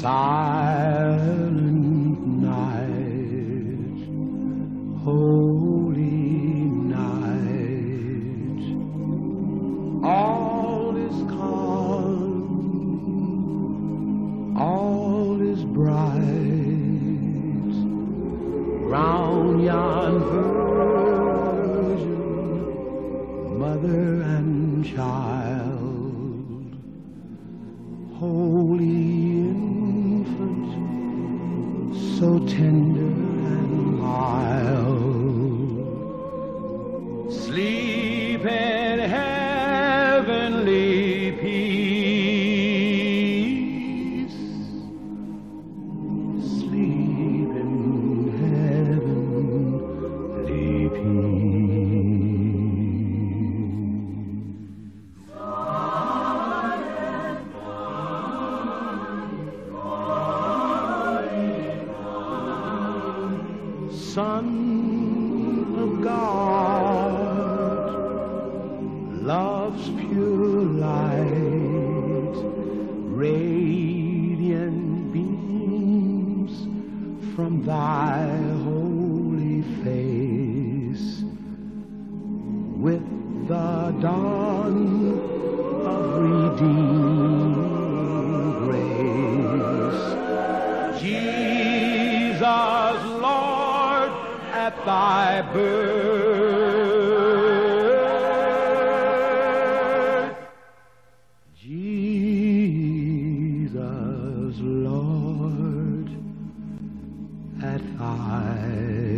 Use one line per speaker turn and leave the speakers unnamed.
Silent night, holy night, all is calm, all is bright, round yon virgin, mother and child, holy infant, so tender and mild, sleep in heavenly peace, sleep in heavenly peace. Son of God, love's pure light, radiant beams from thy holy face. With the dawn of redeeming grace, Jesus, Lord, at thy birth, Jesus, Lord, at thy